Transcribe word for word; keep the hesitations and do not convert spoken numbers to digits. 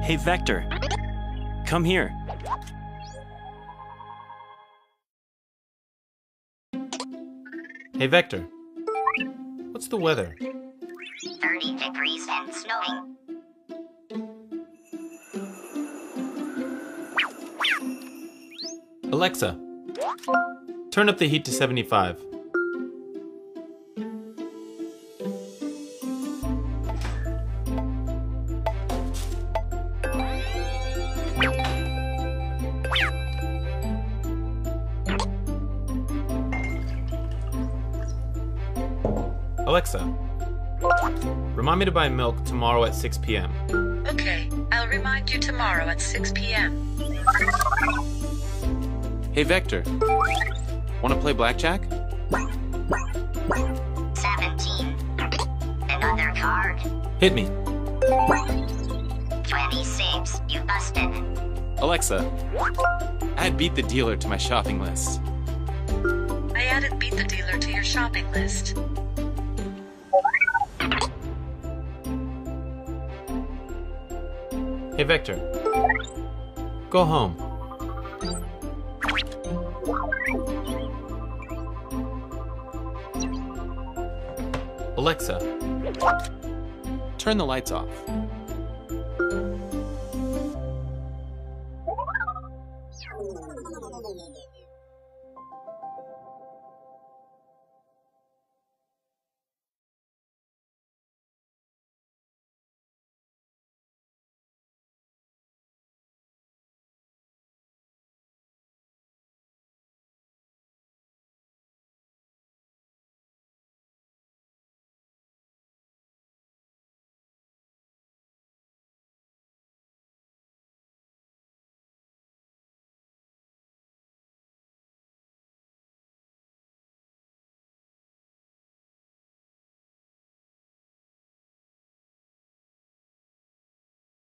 Hey, Vector. Come here. Hey, Vector. What's the weather? thirty degrees and snowing. Alexa, turn up the heat to seventy-five. Alexa, remind me to buy milk tomorrow at six p m Okay, I'll remind you tomorrow at six p m Hey, Vector. Want to play blackjack? seventeen. Another card. Hit me. twenty-six. You busted. Alexa, add Beat the Dealer to my shopping list. I added Beat the Dealer to your shopping list. Hey, Vector. Go home. Alexa, turn the lights off.